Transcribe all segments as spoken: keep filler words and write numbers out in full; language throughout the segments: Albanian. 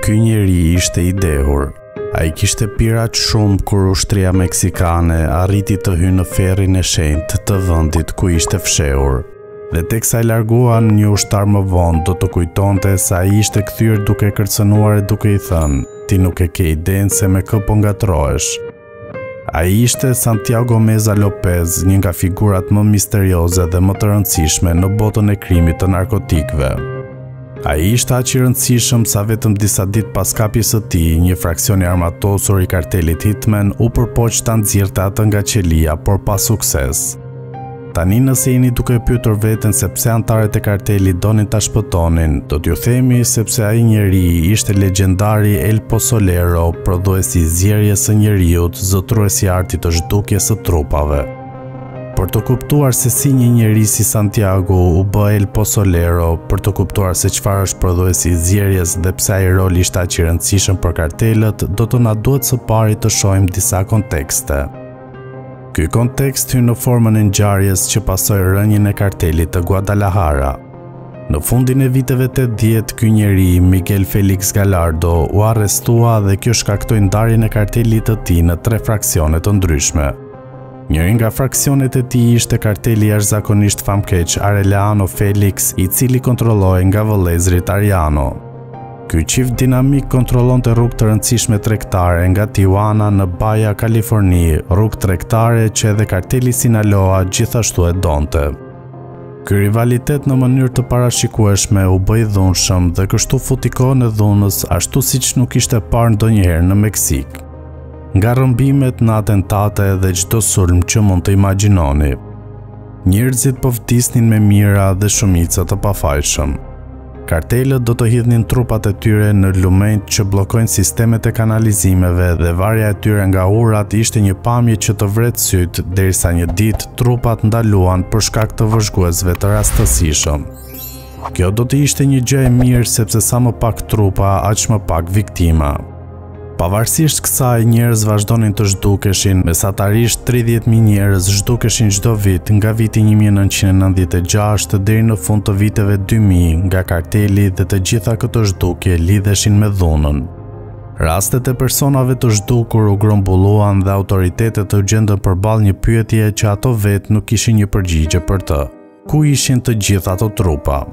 Ky njeri ishte i dehur. A i kishte pirat shumë kur ushtria meksikane arriti të hynë në ferrin e shenjtë të vendit ku ishte fshehur. Dhe teksa i larguan një ushtar më vonë, do të kujtonte se ai ishte kthyer duke kërcënuar e duke i thënë: "Ti nuk e ke idenë se me kë po ngatrohesh." Ai ishte Santiago Meza Lopez, një nga figurat më misterioze dhe më të rëndësishme në botën e krimit të narkotikëve. Ai ishte aq i rëndësishëm sa vetëm disa ditë pas kapjes së tij, një fraksion i armatosur i kartelit Hitman u përpoq ta nxirrte atë nga qelia, por pa sukses. Tani nëse jeni duke pyetur veten se pse antarët e kartelit donin ta shpëtonin, do t'ju themi sepse ai njeri ishte legjendari El Pozolero, prodhuesi i zjerjes së njeriut, zotruesi i artit të zhdukjes së trupave. Për të kuptuar se si një njeri si Santiago u bë El Pozolero, për të kuptuar se çfarë është prodhuesi i zjerjes dhe pse ai roli ishte aq i rëndësishëm për kartelet, do të na duhet së pari të shohim disa kontekste. Ky kontekst hyn në formën e ngjarjes që pasoi rënien e kartelit të Guadalajara. Në fundin e viteve tetëdhjetë, ky njeri, Miguel Felix Gallardo, u arrestua dhe kjo shkaktoi ndarjen e kartelit të tij në tre fraksione të ndryshme. Njëri nga fraksionet e tij ishte karteli jashtëzakonisht famkeq Arellano Felix, i cili kontrolloi nga vëllezrit Ariano. Ky qift dinamik kontrollonte rrugë të rëndësishme tregtare nga Tijuana në Baja Californi, rrugë tregtare që edhe karteli Sinaloa gjithashtu e donte. Ky rivalitet në mënyrë të parashikueshme u bë i dhunshëm dhe kështu futi kohën e dhunës ashtu siç nuk ishte parë ndonjëherë në Meksik. Nga rrëmbimet në atentate dhe çdo sulm që mund të imagjinoni. Njerëzit po vdisnin me mira dhe shumica të pafajshëm. Kartelet do të hidhnin trupat e tyre në lumenjt që bllokojnë sistemet e kanalizimeve dhe varja e tyre nga urat ishte një pamje që të vret syt, derisa një ditë trupat ndaluan për shkak të vëzhguesve të rastësishëm. Kjo do të ishte një gjë e mirë sepse sa më pak trupa, aq më pak viktima. Pavarësisht kësaj, njerëz vazhdonin të zhdukeshin, mesatarisht tridhjetë mijë njerëz zhdukeshin çdo vit nga viti një mijë e nëntëqind e nëntëdhjetë e gjashtë deri në fund të viteve dy mijë nga karteli dhe të gjitha këto zhdukje lidheshin me dhunën. Rastet e personave të zhdukur u grumbulluan dhe autoritetet u gjendën përballë një pyetje që ato vetë nuk kishin një përgjigje për të. Ku ishin të gjitha ato trupa?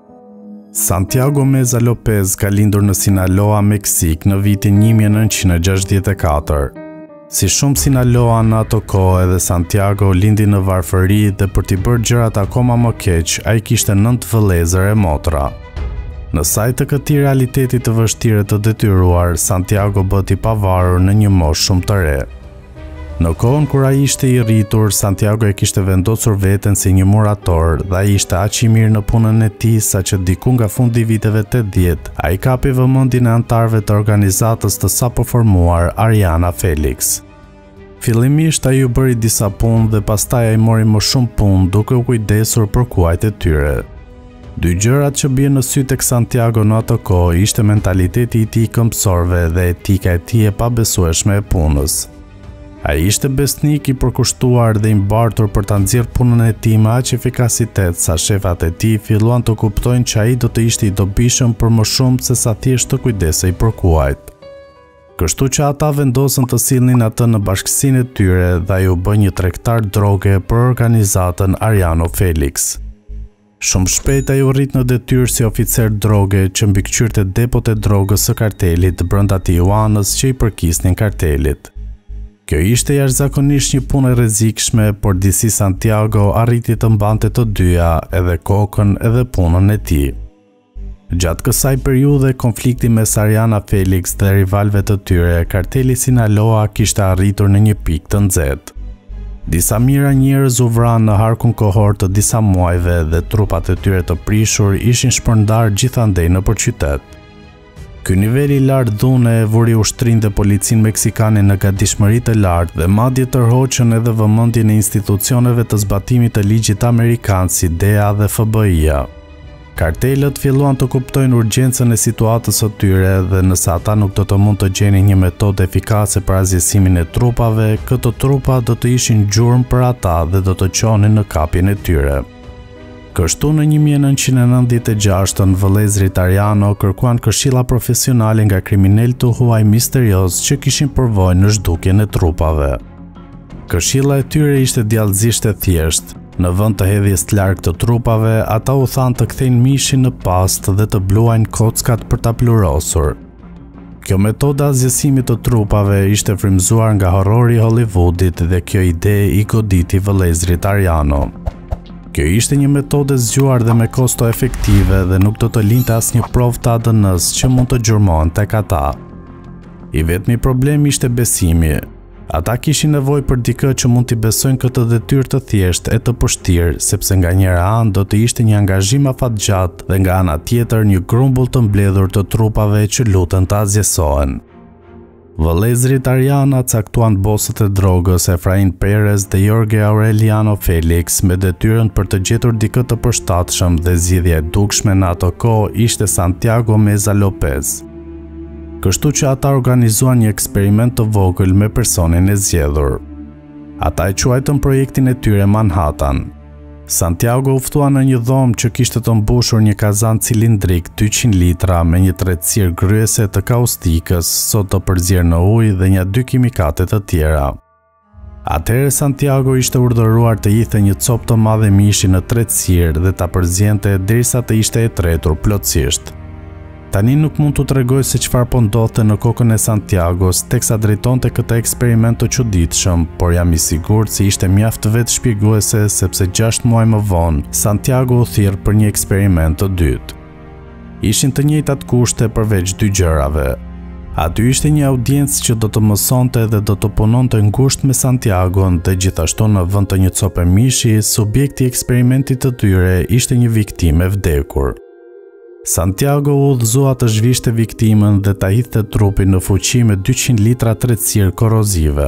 Santiago Meza Lopez ka lindur në Sinaloa, Meksik në vitin një mijë e nëntëqind e gjashtëdhjetë e katër. Si shumë Sinaloa në ato kohë, edhe Santiago lindi në varfëri dhe për t'i bërë gjërat akoma më keq, ai kishte nëntë vëllezër e motra. Në sajt të këtij realiteti të vështirë të detyruar, Santiago bëti i pavarur në një moshë shumë të re. Në kohën kur ai ishte i rritur, Santiago e kishte vendosur veten si një murator dhe ai ishte aq i mirë në punën e tij saqë diku nga fundi i viteve tetëdhjetë, ai kapi vëmendjen e antarëve të organizatës të sapo formuar Ariana Felix. Fillimisht ai u bëri disa punë dhe pastaj ai mori më shumë punë duke u kujdesur për kuajt e tyre. Dy gjërat që bien në sy tek Santiago në ato kohë ishte mentaliteti i tij këmbësorëve dhe etika e tij e pabesueshme e punës. Ai ishte besnik i përkushtuar dhe i mbartur për ta nxjerrë punën e tij me aq efikasitet sa shefat e tij filluan të kuptojnë që ai do të ishte i dobishëm për më shumë se sa thjesht të kujdesej për kuajt. Kështu që ata vendosën të sillnin atë në bashkësinë e tyre dhe ai u bë një tregtar droge për organizatën Ariano Felix. Shumë shpejt ai u rrit në detyrë si oficer droge që mbikëqyrte depot e drogës së kartelit brenda Tijuanës që i përkisnin kartelit. Kjo ishte jashtëzakonisht një punë e rrezikshme, por disi Santiago arriti të mbante të dyja, edhe kokën edhe punën e tij. Gjatë kësaj periudhe, konflikti mes Ariana Felix dhe rivalëve të tyre, karteli Sinaloa kishte arritur në një pikë të nxehtë. Disa mijëra njerëz u vranë në harkun kohor të disa muajve dhe trupat e tyre të prishur ishin shpërndar gjithandej nëpër qytet. Ky nivel i lartë dhune e vuri ushtrinë dhe policinë meksikane në gatishmëri të lartë dhe madje tërhoqën edhe vëmendjen e institucioneve të zbatimit të ligjit amerikan si D E A dhe F B I-ja. Kartelet filluan të kuptojnë urgjencën e situatës së tyre dhe nëse ata nuk do të mund të gjenin një metodë efikase për azjesimin e trupave, këto trupa do të ishin gjurmë për ata dhe do të qonin në kapjen e tyre. Kështu në një mijë e nëntëqind e nëntëdhjetë e gjashtë vëllezërit Ariano kërkuan këshilla profesionale nga kriminalët të huaj misterios që kishin përvojë në zhdukjen e trupave. Këshilla e tyre ishte djallëzisht e thjeshtë. Në vend të hedhjes të largë të trupave, ata u thanë të kthejnë mishin në pastë dhe të bluajnë kockat për ta plurosur. Kjo metodë azjesimit të trupave ishte frymëzuar nga horrori i Hollywoodit dhe kjo ide i goditi vëllezërit Ariano. Kjo ishte një metodë zgjuar dhe me kosto efektive dhe nuk do të linte asnjë provë të A D N-s që mund të gjurmohen tek ata. I vetmi problem ishte besimi. Ata kishin nevojë për dikë që mund t'i besojnë këtë detyrë të thjeshtë e të vështirë, sepse nga njëra anë do të ishte një angazhim afatgjatë dhe nga ana tjetër një grumbull të mbledhur të trupave që lutën të azjesohen. Vëllezërit Ariana caktuan bosët e drogës Efrain Perez dhe Jorge Aureliano Felix me detyrën për të gjetur dikë të përshtatshëm dhe zgjidhja e dukshme në ato kohë ishte Santiago Meza Lopez. Kështu që ata organizuan një eksperiment të vogël me personin e zgjedhur. Ata e quajtën projektin e tyre Manhattan. Santiago u ftua në një dhomë që kishte të mbushur një kazan cilindrik dyqind litra me një tretësirë gryese të kaustikës, sot të përzier në ujë dhe një dy kimikate të tjera. Atëherë Santiago ishte urdhëruar të hithe një copë të madhe mishi në tretësirë dhe ta përziente derisa të ishte e tretur plotësisht. Tani nuk mund t'u tregoj se çfarë po ndodhte në kokën e Santiagos teksa drejtonte këtë eksperiment të çuditshëm, por jam i sigurt se ishte mjaft vetë shpjeguese sepse gjashtë muaj më vonë Santiago u thirr për një eksperiment të dytë. Ishin të njëjtat kushte përveç dy gjërave. Aty ishte një audiencë që do të mësonte dhe do të punonte ngushtë me Santiagon dhe gjithashtu në vend të një cope mishi, subjekti i eksperimentit të tyre ishte një viktimë e vdekur. Santiago u udhëzua të zhvishte viktimën dhe ta hidhte trupin në fuqi me dyqind litra tretësirë korozive.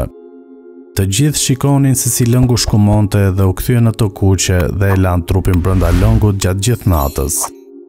Të gjithë shikonin se si lëngu shkumonte dhe u kthye në të kuqe dhe e lanë trupin brenda lëngut gjatë gjithë natës.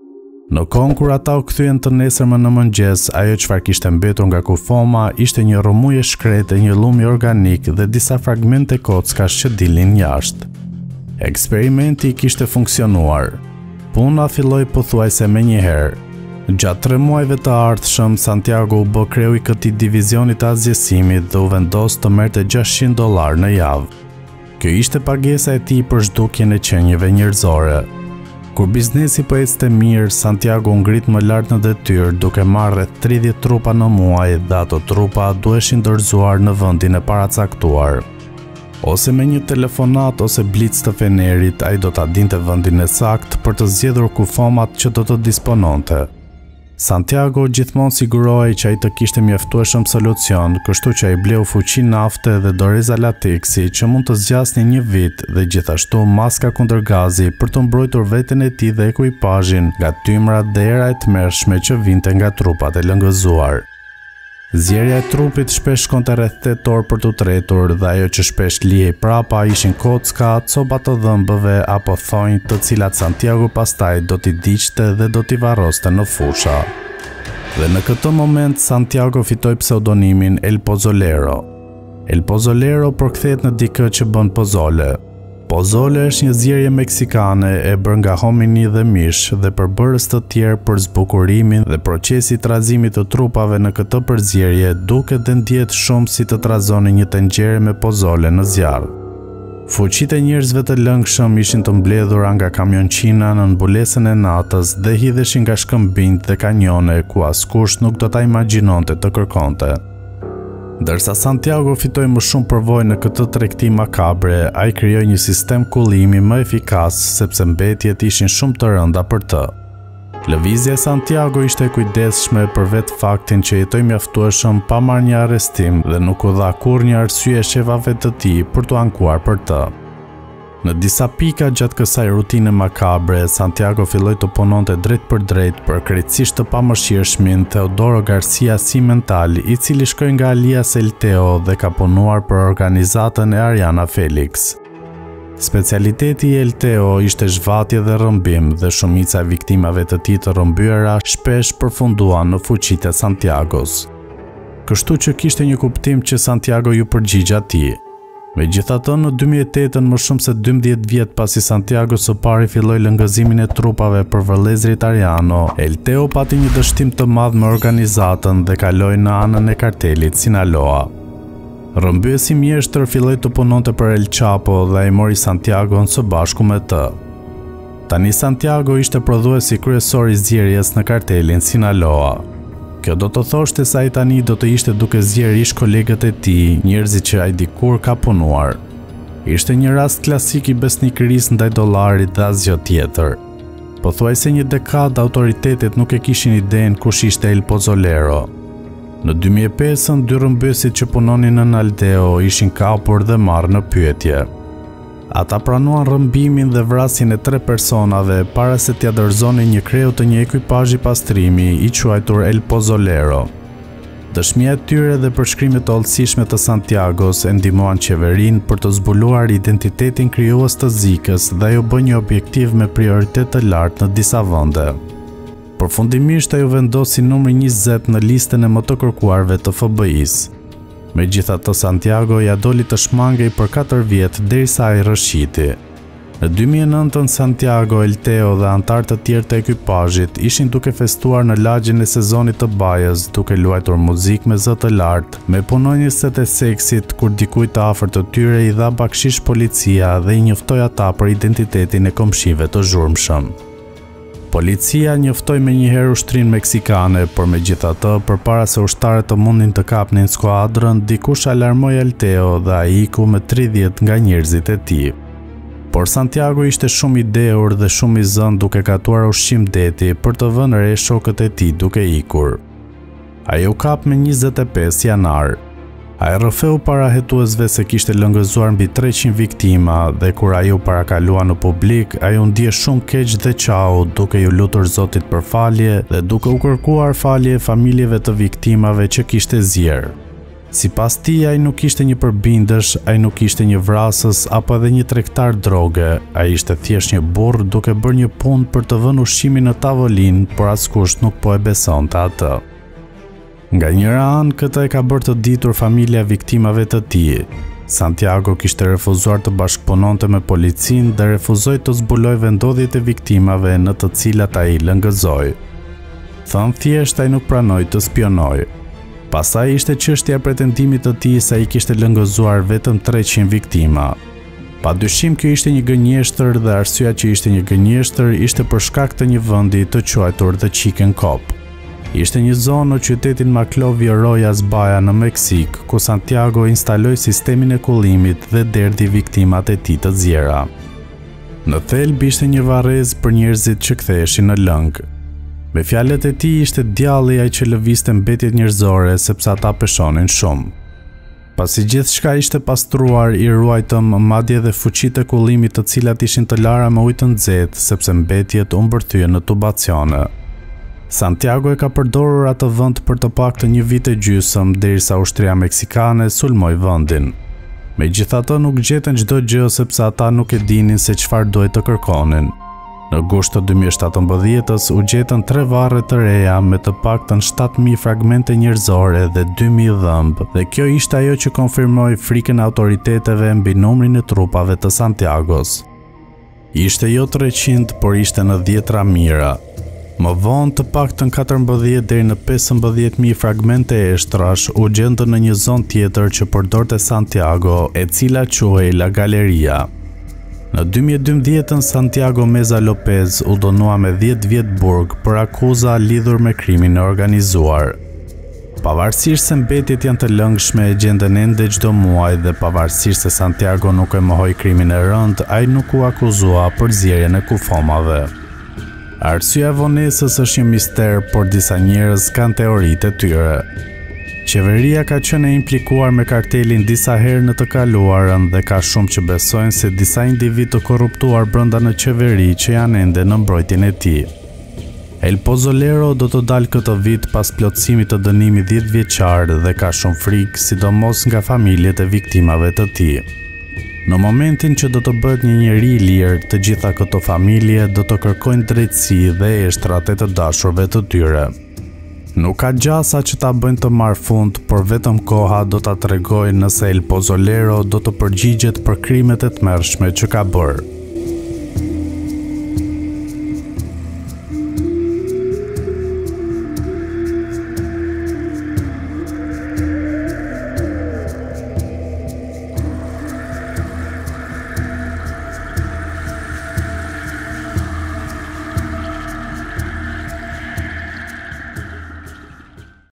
Në kohën kur ata u kthyen të nesërmë në mëngjes, ajo çfarë kishte mbetur nga kufoma ishte një rrëmuje shkrete, një llumje organik dhe disa fragmente kockash që dilnin jashtë. Eksperimenti kishte funksionuar. Puna filloi pothuajse menjëherë. Gjatë tre muajve të ardhshëm, Santiago u bë kreu i këtij divizioni të azjesimit dhe u vendos të merrte gjashtëqind dollar në javë. Kjo ishte pagesa e tij për zhdukjen e qenieve njerëzore. Kur biznesi po ecte mirë, Santiago u ngrit më lart në detyrë duke marrë rreth tridhjetë trupa në muaj dhe ato trupa duheshin dorëzuar në vendin e paracaktuar. Ose me një telefonat ose blic të fenerit, ai do ta dinte vendin e saktë për të zgjedhur kufomat që do të dispononte. Santiago gjithmonë sigurohej që ai të kishte mjaftueshëm solucion, kështu që ai bleu fuqi nafte dhe doreza lateksi që mund të zgjasnin një vit dhe gjithashtu maska kundër gazi për të mbrojtur veten e tij dhe ekuipazhin nga tymrat dhe era e tmerrshme që vinte nga trupat e lëngëzuar. Zjerja e trupit shpesh shkonte rreth tetë orë për t'u tretur dhe ajo që shpesh lihej prapa ishin kocka, copa të dhëmbëve apo thonjë të cilat Santiago pastaj do t'i diqte dhe do t'i varroste në fusha. Dhe në këtë moment Santiago fitoi pseudonimin El Pozzolero. El Pozzolero përkthehet në dikë që bën pozole. Pozole është një zjerje meksikane e bërë nga homini dhe mish dhe përbërës të tjerë për zbukurimin dhe procesi i trazimit të trupave në këtë përzierje duket dhe ndjehet shumë si të trazoni një tenxhere me pozole në zjarr. Fuqitë e njerëzve të lëngshëm ishin të mbledhura nga kamionçina në mbulesën e natës dhe hidheshin nga shkëmbinjt dhe kanjone ku askush nuk do ta imagjinonte të kërkonte. Ndërsa Santiago fitoi më shumë përvojë në këtë tregti makabre, ai krijoi një sistem kullimi më efikas sepse mbetjet ishin shumë të rënda për të. Lëvizja e Santiago ishte e kujdesshme për vetë faktin që jetoi mjaftueshëm pa marrë një arrestim dhe nuk u dha kurrë arsye shefave të tij për t'u ankuar për të. Në disa pika gjatë kësaj rutine makabre, Santiago filloi të punonte drejt për drejt për krejtësisht të pamëshirshmin Teodoro Garcia Cimental, i cili shkoi nga alias El Teo dhe ka punuar për organizatën e Ariana Felix. Specialiteti i El Teo ishte zhvatje dhe rrëmbim dhe shumica e viktimave të tij të rrëmbyera shpesh përfunduan në fuqitë e Santiagos. Kështu që kishte një kuptim që Santiago ju përgjigj atij. Megjithatë, në dy mijë e tetë, më shumë se dymbëdhjetë vjet pasi Santiago së pari filloi lëngëzimin e trupave për vëllezërit Italiano, El Teo pati një dështim të madh me organizatën dhe kaloi në anën e kartelit Sinaloa. Rrëmbyesi mjeshtër filloi të punonte për El Chapo dhe ai mori Santiagon së bashku me të. Tani Santiago ishte prodhuesi kryesor i zgjerrjes në kartelin Sinaloa. Kjo do të thoshte se ai tani do të ishte duke zgjerë ish kolegët e tij, njerëzit që ai dikur ka punuar. Ishte një rast klasik i besnikërisë ndaj dollarit dhe asgjë tjetër. Pothuajse një dekadë autoritetet nuk e kishin idenë kush ishte El Pozzolero. Në dy mijë e pesë, dy rrëmbyesit që punonin në Aldeo ishin kapur dhe marrë në pyetje. Ata pranuan rrëmbimin dhe vrasjen e tre personave para se t'ia dorëzonin një kreu të një ekipazhi pastrimi i quajtur El Pozzolero. Dëshmia e tyre dhe përshkrimet e hollësishme të Santiagos e ndihmuan qeverinë për të zbuluar identitetin krijues të zikës dhe ajo bë një objektiv me prioritet të lartë në disa vende. Përfundimisht ajo vendosi numri njëzet në listën e më të kërkuarve të F B I-s. Megjithatë, Santiago ja doli të shmangej për katër vjet derisa ai rrëshqiti. Në dy mijë e nëntë, Santiago, El Teo dhe anëtarë të tjerë të ekipazhit ishin duke festuar në lagjen e sezonit të bajës, duke luajtur muzikë me zë të lartë, me punonjësit e seksit, kur dikujt të afërt të tyre i dha bakshish policia dhe i njoftoi ata për identitetin e komshive të zhurmshëm. Policia njoftoi menjëherë ushtrinë meksikane, por megjithatë, përpara se ushtarët të mundin të kapnin skuadrën, dikush alarmoi El Teo dhe ai iku me tridhjetë nga njerëzit e tij. Por Santiago ishte shumë i dehur dhe shumë i zënë duke gatuar ushqim deti për të vënë re shokët e tij duke ikur. Ai u kap me njëzet e pesë janar. Ai rrëfeu para hetuesve se kishte lëngëzuar mbi treqind viktima dhe kur ai u parakalua në publik, ai u ndje shumë keq dhe qau, duke ju lutur Zotit për falje dhe duke u kërkuar falje familjeve të viktimave që kishte zgjerë. Sipas tij, ai nuk ishte një përbindësh, ai nuk ishte një vrasës apo edhe një tregtar droge, ai ishte thjesht një burr duke bërë një punë për të vënë ushqimin në tavolinë, por askush nuk po e besonte atë. Nga njëra anë, këtë e ka bërë të ditur familja viktimave të tij. Santiago kishte refuzuar të bashkëpunonte me policinë dhe refuzoi të zbulojë vendodhjet e viktimave në të cilat ai lëngëzoi. Thënë thjesht, ai nuk pranoi të spionoj. Pastaj ishte çështja e pretendimit të tij se ai kishte lëngëzuar vetëm treqind viktima. Padyshim kjo ishte një gënjeshtër dhe arsyeja që ishte një gënjeshtër ishte për shkak të një vendi të quajtur The Chicken Cop. Ishte një zonë në qytetin Maclovio Rojas Baja në Meksik, ku Santiago instaloi sistemin e kullimit dhe derdhi viktimat e tij të zgjera. Në thelb ishte një varrezë për njerëzit që ktheheshin në lëng. Me fjalët e tij ishte djalli ai që lëvizte mbetjet njerëzore sepse ata peshonin shumë. Pasi gjithçka ishte pastruar, i ruajtëm madje edhe fuqitë e kullimit të cilat ishin të lara me ujë të nxehtë sepse mbetjet u mbërthyen në tubacione. Santiago e ka përdorur atë vend për të paktën një vit e gjysmë derisa ushtria meksikane sulmoi vendin. Megjithatë nuk gjetën çdo gjë sepse ata nuk e dinin se çfarë duhet të kërkonin. Në gusht të dy mijë e shtatëmbëdhjetës u gjetën tre varre të reja me të paktën shtatë mijë fragmente njerëzore dhe dy mijë dhëmb, dhe kjo ishte ajo që konfirmoi frikën e autoriteteve mbi numrin e trupave të Santiagos. Ishte jo treqind, por ishte në dhjetra mijëra. Më vonë të paktën katërmbëdhjetë deri në pesëmbëdhjetë mijë fragmente eshtrash u gjendën në një zonë tjetër që përdorte Santiago, e cila quhej La Galeria. Në dy mijë e dymbëdhjetë, Santiago Meza Lopez u dënua me dhjetë vjet burg për akuza lidhur me krimin e organizuar. Pavarësisht se mbetjet janë të lëngshme, e gjenden ende çdo muaj dhe pavarësisht se Santiago nuk e mohoi krimin e rënd, ai nuk u akuzua për zgjerrjen e kufomave. Arsyeja e vonesës është një mister, por disa njerëz kanë teoritë e tyre. Qeveria ka qenë e implikuar me kartelin disa herë në të kaluarën dhe ka shumë që besojnë se disa individ të korruptuar brenda në qeveri që janë ende në mbrojtjen e tij. El Pozzolero do të dalë këtë vit pas plotësimit të dënimit dhjetë vjeçar dhe ka shumë frikë, sidomos nga familjet e viktimave të tij. Në momentin që do të bëhet një njeri i lirë, të gjitha këto familje do të kërkojnë drejtësi dhe eshtrat e të dashurve të tyre. Nuk ka gjasa që ta bëjnë të marrë fund, por vetëm koha do ta tregojë nëse El Pozzolero do të përgjigjet për krimet e tmerrshme që ka bërë.